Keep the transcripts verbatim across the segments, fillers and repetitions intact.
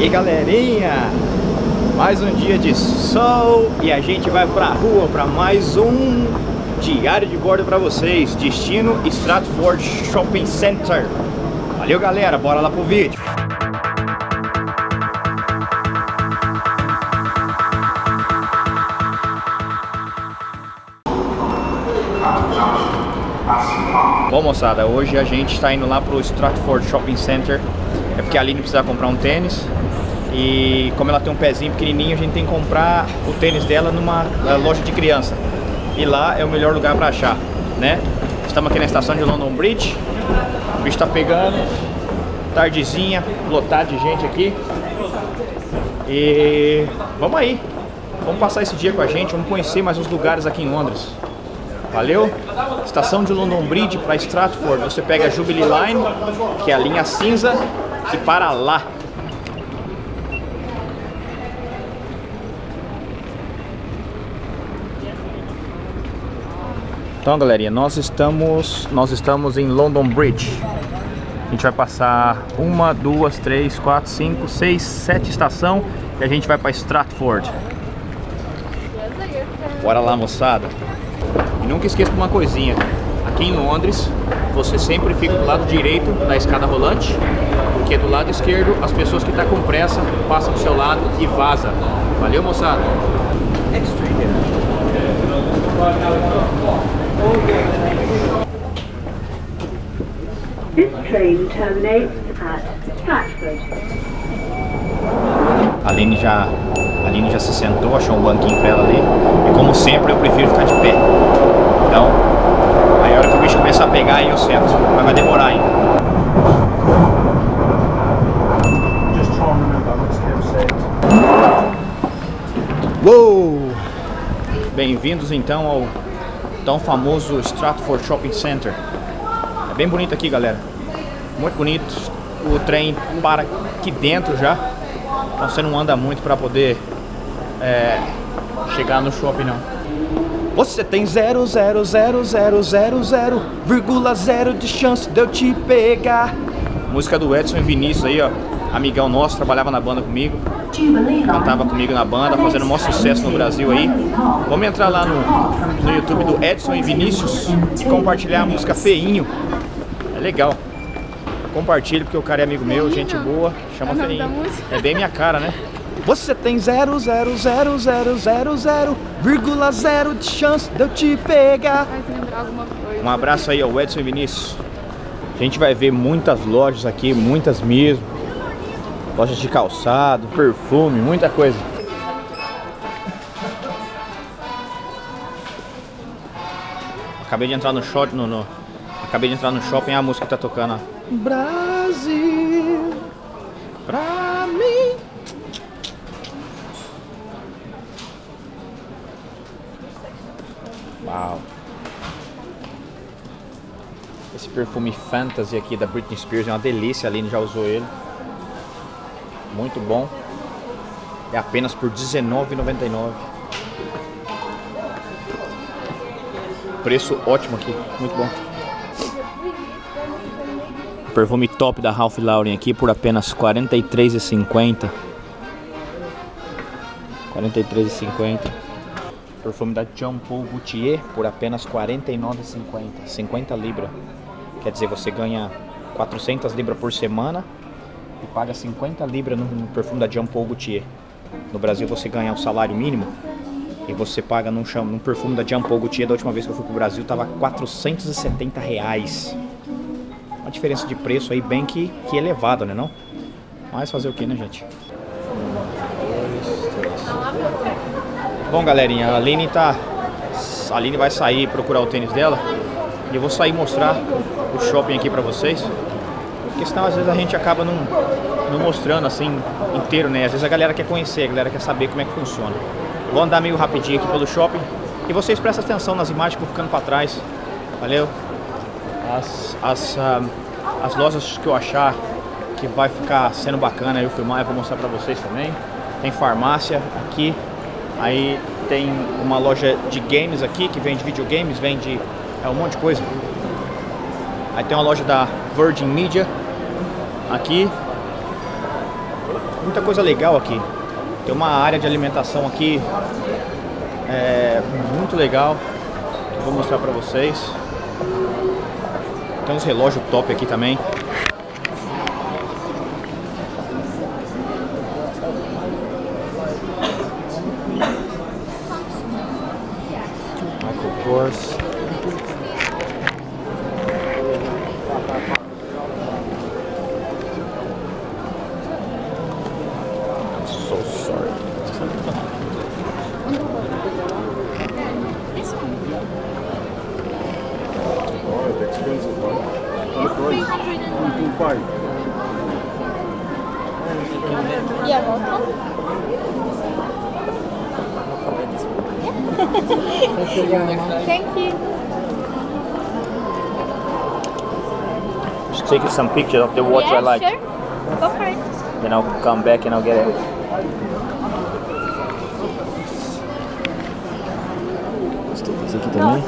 E galerinha, mais um dia de sol e a gente vai pra rua para mais um diário de bordo para vocês. Destino Stratford Shopping Center. Valeu galera, bora lá pro vídeo. Bom moçada, hoje a gente está indo lá pro Stratford Shopping Center. É porque a Aline precisa comprar um tênis. E como ela tem um pezinho pequenininho, a gente tem que comprar o tênis dela numa loja de criança. E lá é o melhor lugar para achar, né? Estamos aqui na estação de London Bridge. O bicho tá pegando. Tardezinha, lotado de gente aqui. E vamos aí. Vamos passar esse dia com a gente, vamos conhecer mais uns lugares aqui em Londres. Valeu? Estação de London Bridge para Stratford. Você pega a Jubilee Line, que é a linha cinza, e para lá. Então, galerinha, nós estamos, nós estamos em London Bridge. A gente vai passar uma, duas, três, quatro, cinco, seis, sete estações e a gente vai para Stratford. Bora lá, moçada. E nunca esqueça de uma coisinha. Aqui em Londres, você sempre fica do lado direito da escada rolante, porque do lado esquerdo as pessoas que estão com pressa passam do seu lado e vaza. Valeu, moçada. This train terminates at Stratford. A Aline já, a Aline já se sentou, achou um banquinho pra ela ali. E como sempre eu prefiro ficar de pé. Então, aí a hora que o bicho começar a pegar aí eu sento. Mas vai demorar ainda. Uou! Bem-vindos então ao tão famoso Stratford Shopping Center. É bem bonito aqui, galera. Muito bonito. O trem para aqui dentro já. Então você não anda muito para poder é, chegar no shopping, não. Você tem zero zero zero zero zero zero vírgula zero de chance de eu te pegar. Música do Edson e Vinícius aí, ó. Amigão nosso, trabalhava na banda comigo. Cantava comigo na banda, fazendo o maior sucesso no Brasil aí. Vamos entrar lá no, no YouTube do Edson e Vinícius e compartilhar a música Feinho. É legal. Compartilhe porque o cara é amigo meu, gente boa, chama Feinho. É bem minha cara, né? Você tem zero zero zero zero zero zero vírgula zero de chance de eu te pegar. Um abraço aí ao Edson e Vinícius. A gente vai ver muitas lojas aqui, muitas mesmo. Lojas de calçado, perfume, muita coisa. Acabei de entrar no shopping, no, no, acabei de entrar no shopping, a música que tá tocando, ó. Brasil, pra mim. Uau. Esse perfume Fantasy aqui da Britney Spears é uma delícia, a Aline já usou ele. Muito bom. É apenas por dezenove reais e noventa e nove centavos. Preço ótimo aqui, muito bom. Perfume top da Ralph Lauren aqui por apenas quarenta e três reais e cinquenta centavos. quarenta e três reais e cinquenta centavos. Perfume da Jean Paul Gaultier por apenas quarenta e nove reais e cinquenta centavos. cinquenta libras. Quer dizer, você ganha quatrocentas libras por semana e paga cinquenta libras no, no perfume da Jean Paul Gaultier. No Brasil você ganha o salário mínimo e você paga num, num perfume da Jean Paul Gaultier. Da última vez que eu fui pro Brasil tava quatrocentos e setenta reais. Uma diferença de preço aí bem que, que elevada, né não? Mas fazer o que, né gente? Um, dois, três. Bom galerinha, a Aline tá... A Aline vai sair procurar o tênis dela. E eu vou sair mostrar o shopping aqui pra vocês. Porque senão às vezes a gente acaba não, não mostrando assim inteiro, né? Às vezes a galera quer conhecer, a galera quer saber como é que funciona. Vou andar meio rapidinho aqui pelo shopping. E vocês prestem atenção nas imagens que vão ficando pra trás. Valeu? As, as, uh, as lojas que eu achar que vai ficar sendo bacana eu filmar, eu vou mostrar pra vocês também. Tem farmácia aqui. Aí tem uma loja de games aqui, que vende videogames, vende é, um monte de coisa. Aí tem uma loja da Virgin Media aqui. muita coisa legal aqui. Tem uma área de alimentação aqui é, muito legal, que eu vou mostrar pra vocês. Tem uns relógios top aqui também. Michael Kors. I'm so sorry. Oh, it's expensive one. What price? two two five. Yeah, welcome. Thank you. Just take some pictures of the watch Yeah, I like. sure. Go for it. Then I'll come back and I'll get it. Esse aqui também.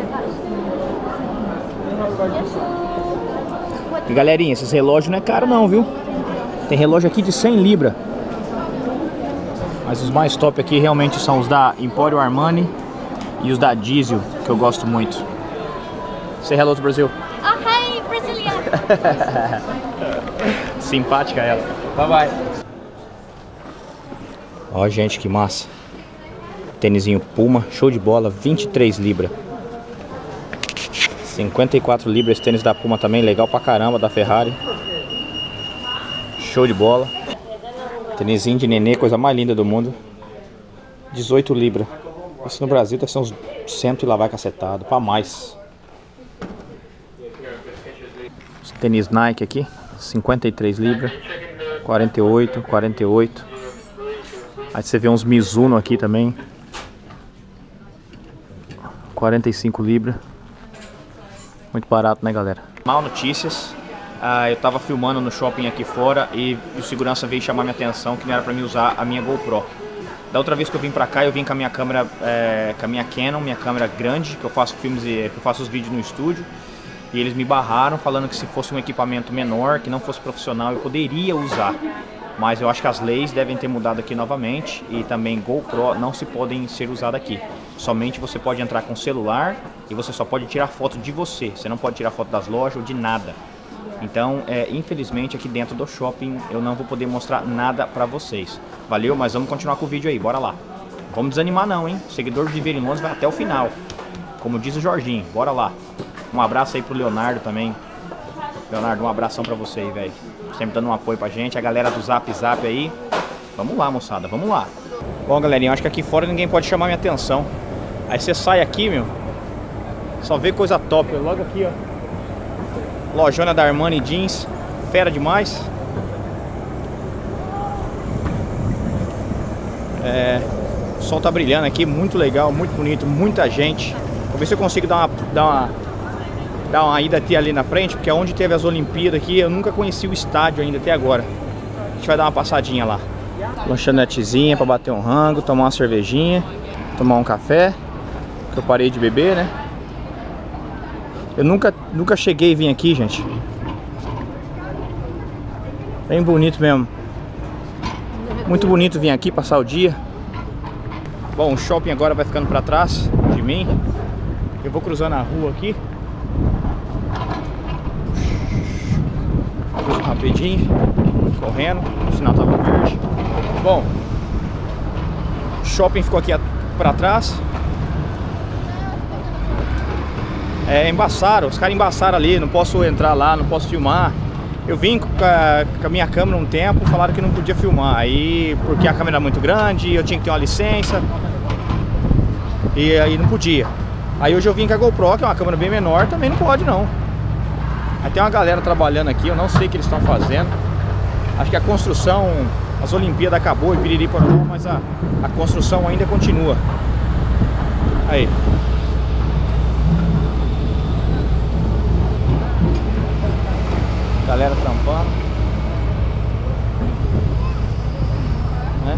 E galerinha, esses relógios não é caro não, viu? Tem relógio aqui de cem libras. Mas os mais top aqui realmente são os da Emporio Armani e os da Diesel, que eu gosto muito. Say hello to Brazil. Oh, hi, Brazilian. Simpática ela. Bye bye. Ó, gente, que massa. Tênisinho Puma, show de bola, vinte e três libras. cinquenta e quatro libras esse tênis da Puma também, legal pra caramba, da Ferrari. Show de bola. Tênisinho de nenê, coisa mais linda do mundo. dezoito libras. Isso no Brasil deve ser uns cento e lá vai cacetado, pra mais. Tênis Nike aqui, cinquenta e três libras. quarenta e oito, quarenta e oito. Aí você vê uns Mizuno aqui também. quarenta e cinco libras. Muito barato, né, galera? Mal notícias. Ah, eu tava filmando no shopping aqui fora e o segurança veio chamar minha atenção que não era pra mim usar a minha GoPro. Da outra vez que eu vim pra cá, eu vim com a minha câmera, é, com a minha Canon, minha câmera grande, que eu faço filmes e que eu faço os vídeos no estúdio. E eles me barraram falando que se fosse um equipamento menor, que não fosse profissional, eu poderia usar. Mas eu acho que as leis devem ter mudado aqui novamente e também GoPro não se podem ser usadas aqui. Somente você pode entrar com celular e você só pode tirar foto de você. Você não pode tirar foto das lojas ou de nada. Então, é, infelizmente, aqui dentro do shopping eu não vou poder mostrar nada pra vocês. Valeu, mas vamos continuar com o vídeo aí, bora lá. Vamos desanimar não, hein? O seguidor de Viver em Londres vai até o final. Como diz o Jorginho, bora lá. Um abraço aí pro Leonardo também. Leonardo, um abração pra você aí, velho. Sempre dando um apoio pra gente. A galera do Zap Zap aí. Vamos lá, moçada, vamos lá. Bom, galerinha, eu acho que aqui fora ninguém pode chamar minha atenção. Aí você sai aqui, meu, só vê coisa top. Logo aqui, ó, lojona da Armani Jeans. Fera demais. É, o sol tá brilhando aqui, muito legal, muito bonito, muita gente. Vou ver se eu consigo dar uma, dar uma, dar uma ida até ali na frente, porque é onde teve as Olimpíadas aqui. Eu nunca conheci o estádio ainda até agora. A gente vai dar uma passadinha lá. Lanchonetezinha pra bater um rango, tomar uma cervejinha, tomar um café, que eu parei de beber, né? Eu nunca, nunca cheguei a vir aqui, gente. Bem bonito mesmo. Muito bonito vir aqui, passar o dia. Bom, o shopping agora vai ficando pra trás de mim. Eu vou cruzando a rua aqui. Cruzo rapidinho, correndo, o sinal tava verde. Bom, o shopping ficou aqui pra trás. É, embaçaram, os caras embaçaram ali, não posso entrar lá, não posso filmar. Eu vim com a, com a minha câmera um tempo, falaram que não podia filmar. Aí, porque a câmera era muito grande, eu tinha que ter uma licença. E aí não podia. Aí hoje eu vim com a GoPro, que é uma câmera bem menor, também não pode não. Aí tem uma galera trabalhando aqui, eu não sei o que eles estão fazendo. Acho que a construção, as Olimpíadas acabou e piriri pororó, mas a, a construção ainda continua. Aí. Galera trampando, né?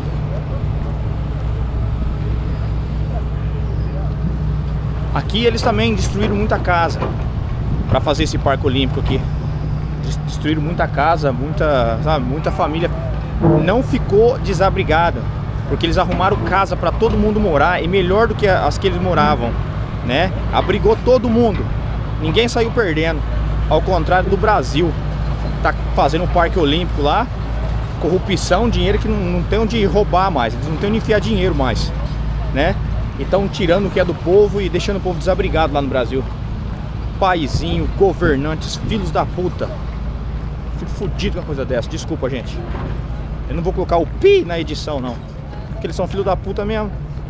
Aqui eles também destruíram muita casa para fazer esse parque olímpico aqui. Destruíram muita casa, muita, sabe, muita família não ficou desabrigada, porque eles arrumaram casa para todo mundo morar, e melhor do que as que eles moravam, né? Abrigou todo mundo, ninguém saiu perdendo, ao contrário do Brasil, tá fazendo um parque olímpico lá, corrupção, dinheiro que não, não tem onde roubar mais, eles não tem onde enfiar dinheiro mais, né? Então tirando o que é do povo e deixando o povo desabrigado lá no Brasil. Paizinho, governantes, filhos da puta. Fico fudido com uma coisa dessa, desculpa, gente. Eu não vou colocar o pi na edição, não, porque eles são filhos da puta mesmo.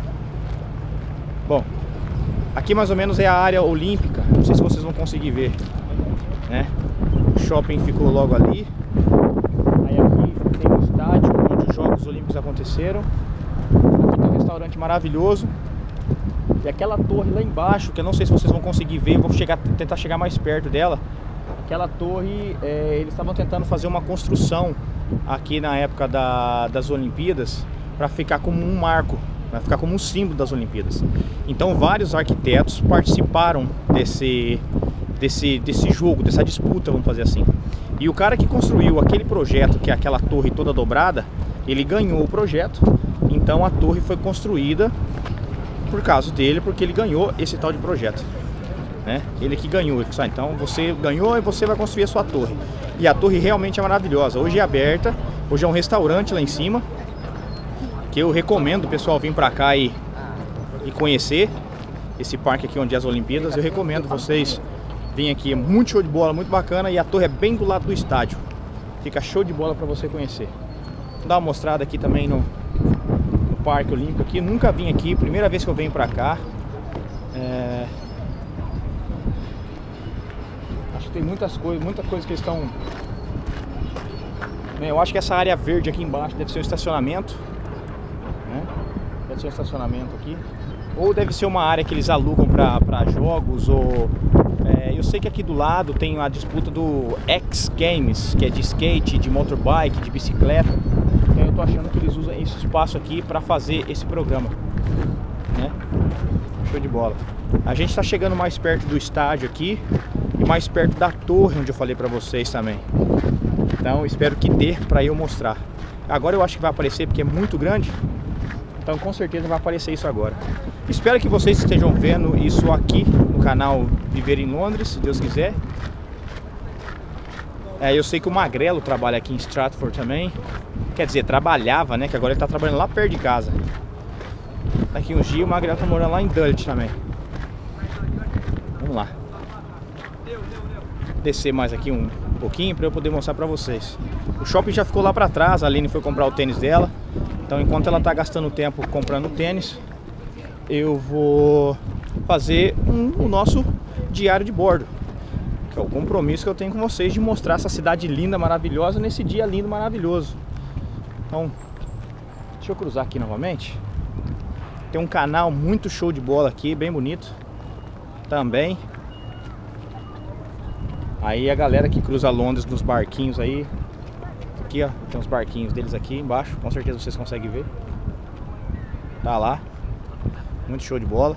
Bom, aqui mais ou menos é a área olímpica, não sei se vocês vão conseguir ver, né? O shopping ficou logo ali. Aí aqui tem o estádio onde os Jogos Olímpicos aconteceram. Aqui tem um restaurante maravilhoso. E aquela torre lá embaixo, que eu não sei se vocês vão conseguir ver, eu vou chegar, tentar chegar mais perto dela. Aquela torre, é, eles estavam tentando fazer uma construção aqui na época da, das Olimpíadas, para ficar como um marco, vai ficar como um símbolo das Olimpíadas. Então vários arquitetos participaram desse, desse, desse jogo, dessa disputa, vamos fazer assim. E o cara que construiu aquele projeto, que é aquela torre toda dobrada, ele ganhou o projeto. Então a torre foi construída por causa dele, porque ele ganhou esse tal de projeto, né? Ele que ganhou, ele disse, ah, então você ganhou e você vai construir a sua torre. E a torre realmente é maravilhosa. Hoje é aberta, hoje é um restaurante lá em cima, que eu recomendo o pessoal vir pra cá e, e conhecer esse parque aqui onde é as Olimpíadas. Eu recomendo vocês virem aqui, é muito show de bola, muito bacana. E a torre é bem do lado do estádio, fica show de bola pra você conhecer. Vou dar uma mostrada aqui também no Parque Olímpico aqui, nunca vim aqui, primeira vez que eu venho pra cá. É... Acho que tem muitas coisas, muita coisa que eles estão... Eu acho que essa área verde aqui embaixo deve ser um estacionamento, né? Deve ser um estacionamento aqui. Ou deve ser uma área que eles alugam pra, pra jogos, ou... É, eu sei que aqui do lado tem a disputa do X Games, que é de skate, de motorbike, de bicicleta. Então eu tô achando que eles usam esse espaço aqui para fazer esse programa, né? Show de bola. A gente tá chegando mais perto do estádio aqui e mais perto da torre onde eu falei para vocês também. Então espero que dê para eu mostrar. Agora eu acho que vai aparecer porque é muito grande. Então com certeza vai aparecer isso agora. Espero que vocês estejam vendo isso aqui no canal Viver em Londres, se Deus quiser. É, eu sei que o Magrelo trabalha aqui em Stratford também. Quer dizer, trabalhava, né? Que agora ele tá trabalhando lá perto de casa. Daqui uns dias o Magrelo tá morando lá em Dulwich também. Vamos lá. Descer mais aqui um pouquinho para eu poder mostrar pra vocês. O shopping já ficou lá pra trás. A Aline foi comprar o tênis dela. Então enquanto ela tá gastando tempo comprando tênis, eu vou fazer um, o nosso diário de bordo, que é o compromisso que eu tenho com vocês de mostrar essa cidade linda, maravilhosa, nesse dia lindo, maravilhoso. Então, deixa eu cruzar aqui novamente. Tem um canal muito show de bola aqui, bem bonito também. Aí a galera que cruza Londres nos barquinhos aí. Aqui ó, tem uns barquinhos deles aqui embaixo, com certeza vocês conseguem ver. Tá lá, muito show de bola.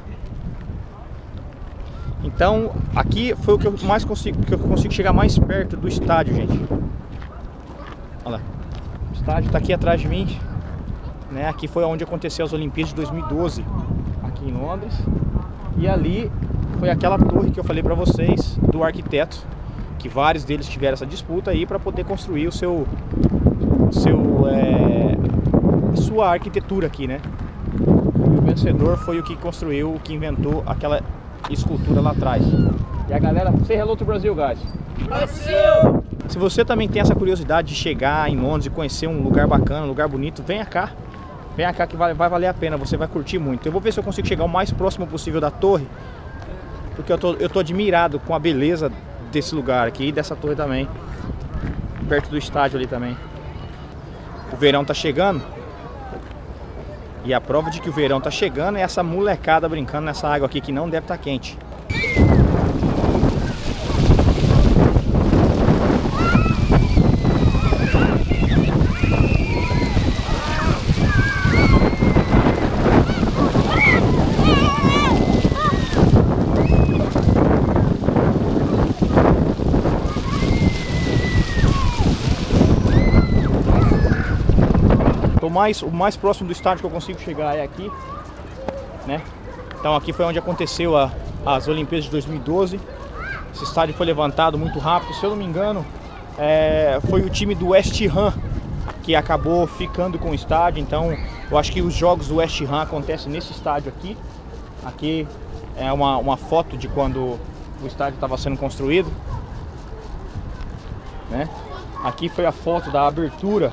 Então, aqui foi o que eu mais consigo, que eu consigo chegar mais perto do estádio, gente. Olha lá. O estádio tá aqui atrás de mim, né? Aqui foi onde aconteceu as Olimpíadas de dois mil e doze, aqui em Londres. E ali foi aquela torre que eu falei pra vocês, do arquiteto, que vários deles tiveram essa disputa aí para poder construir o seu, seu é, sua arquitetura aqui, né? E o vencedor foi o que construiu, o que inventou aquela escultura lá atrás. E a galera, say hello to Brazil, guys. Brasil! Se você também tem essa curiosidade de chegar em Londres e conhecer um lugar bacana, um lugar bonito, venha cá. Venha cá que vai, vai valer a pena, você vai curtir muito. Eu vou ver se eu consigo chegar o mais próximo possível da torre, porque eu tô, eu tô admirado com a beleza desse lugar aqui e dessa torre também, perto do estádio ali também. O verão tá chegando, e a prova de que o verão tá chegando é essa molecada brincando nessa água aqui que não deve estar quente. mais, o mais próximo do estádio que eu consigo chegar é aqui, né? Então aqui foi onde aconteceu a, as Olimpíadas de dois mil e doze. Esse estádio foi levantado muito rápido, se eu não me engano, é, foi o time do West Ham que acabou ficando com o estádio. Então eu acho que os jogos do West Ham acontecem nesse estádio aqui. Aqui é uma, uma foto de quando o estádio estava sendo construído, né? Aqui foi a foto da abertura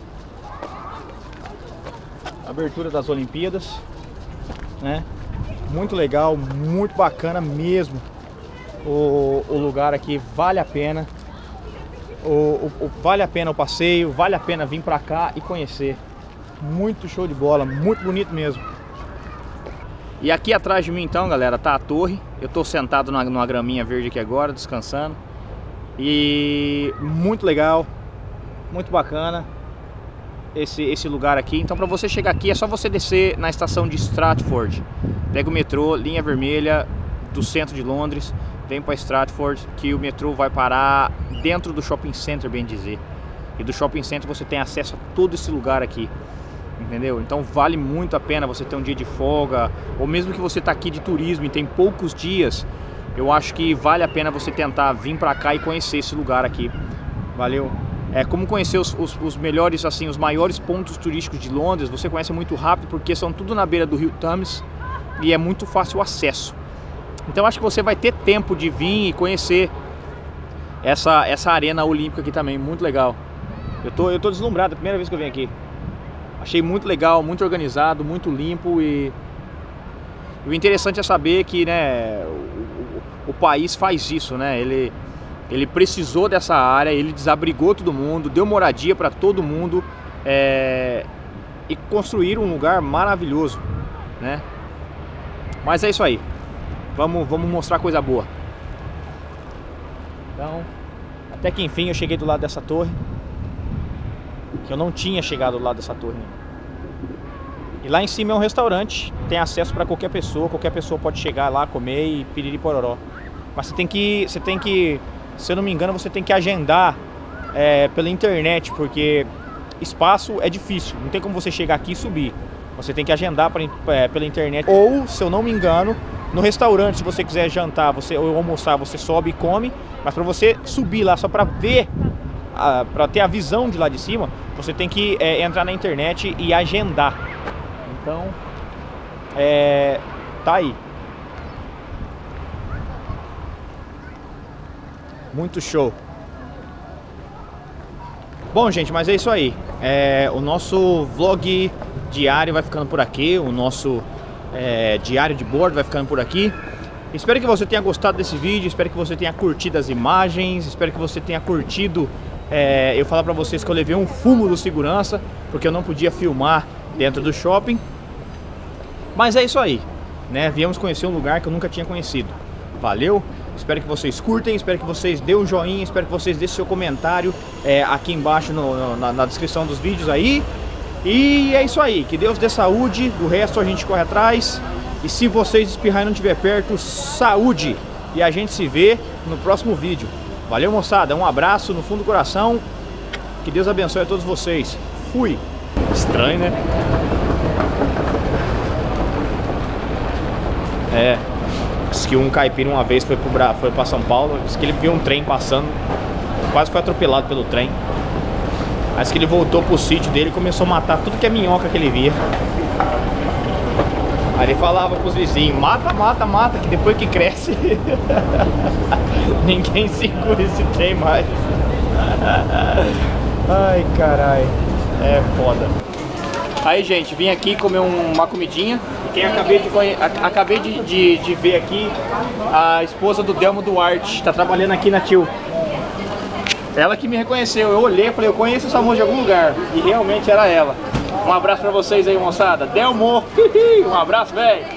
abertura das Olimpíadas, né? Muito legal, muito bacana mesmo. O, o lugar aqui vale a pena. O, o, o, vale a pena o passeio, vale a pena vir pra cá e conhecer. Muito show de bola, muito bonito mesmo. E aqui atrás de mim então, galera, tá a torre. Eu tô sentado numa, numa graminha verde aqui agora, descansando. E muito legal, muito bacana esse, esse lugar aqui. Então para você chegar aqui é só você descer na estação de Stratford. Pega o metrô, linha vermelha do centro de Londres, vem para Stratford, que o metrô vai parar dentro do shopping center, bem dizer. E do shopping center você tem acesso a todo esse lugar aqui, entendeu? Então vale muito a pena você ter um dia de folga, ou mesmo que você tá aqui de turismo e tem poucos dias, eu acho que vale a pena você tentar vir pra cá e conhecer esse lugar aqui. Valeu? É como conhecer os, os, os melhores, assim, os maiores pontos turísticos de Londres. Você conhece muito rápido porque são tudo na beira do rio Thames e é muito fácil o acesso. Então acho que você vai ter tempo de vir e conhecer essa, essa arena olímpica aqui também, muito legal. Eu tô, eu tô deslumbrado, é a primeira vez que eu venho aqui. Achei muito legal, muito organizado, muito limpo. E o interessante é saber que, né, o, o, o país faz isso, né? Ele, ele precisou dessa área, ele desabrigou todo mundo, deu moradia para todo mundo, é, e construíram um lugar maravilhoso, né? Mas é isso aí. Vamos, vamos mostrar coisa boa. Então, até que enfim eu cheguei do lado dessa torre, que eu não tinha chegado do lado dessa torre. E lá em cima é um restaurante, tem acesso para qualquer pessoa, qualquer pessoa pode chegar lá, comer e piriri pororó. Mas você tem que, você tem que, se eu não me engano, você tem que agendar é, pela internet, porque espaço é difícil, não tem como você chegar aqui e subir. Você tem que agendar pra, é, pela internet. Ou, se eu não me engano, no restaurante, se você quiser jantar você, ou almoçar, você sobe e come. Mas para você subir lá só para ver, para ter a visão de lá de cima, você tem que é, entrar na internet e agendar. Então, é, tá aí. Muito show. Bom, gente, mas é isso aí. É, o nosso vlog diário vai ficando por aqui. O nosso é, diário de bordo vai ficando por aqui. Espero que você tenha gostado desse vídeo. Espero que você tenha curtido as imagens. Espero que você tenha curtido é, eu falar pra vocês que eu levei um fumo do segurança, porque eu não podia filmar dentro do shopping. Mas é isso aí, né? Viemos conhecer um lugar que eu nunca tinha conhecido. Valeu? Espero que vocês curtem, espero que vocês dêem um joinha, espero que vocês deixem seu comentário é, aqui embaixo no, no, na, na descrição dos vídeos aí. E é isso aí, que Deus dê saúde, do resto a gente corre atrás. E se vocês espirrar e não estiver perto, saúde! E a gente se vê no próximo vídeo. Valeu, moçada, um abraço no fundo do coração. Que Deus abençoe a todos vocês. Fui! Estranho, né? É, diz que um caipira uma vez foi, pro Bra... foi pra São Paulo, diz que ele viu um trem passando, quase foi atropelado pelo trem. Mas que ele voltou pro sítio dele e começou a matar tudo que é minhoca que ele via. Aí ele falava pros vizinhos, mata, mata, mata, que depois que cresce ninguém segura esse trem mais. Ai, caralho, é foda. Aí, gente, vim aqui comer uma comidinha. E quem acabei de, acabei de, de, de ver aqui, a esposa do Delmo Duarte, tá trabalhando aqui na Tio. Ela que me reconheceu, eu olhei e falei, eu conheço essa moça de algum lugar. E realmente era ela. Um abraço pra vocês aí, moçada. Delmo, um abraço, velho.